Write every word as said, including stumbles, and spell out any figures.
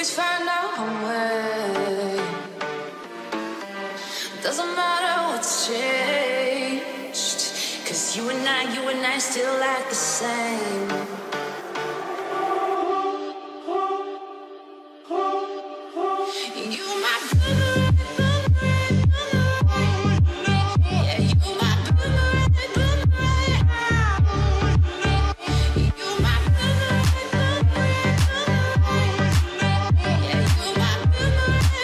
always find out way. Doesn't matter what's changed, 'cause you and I, you and I still like the same. You my boomerang, boomerang, boomerang. Yeah, you my boomerang, boomerang. You my boomerang, boomerang, boomerang. Yeah, you my boomerang,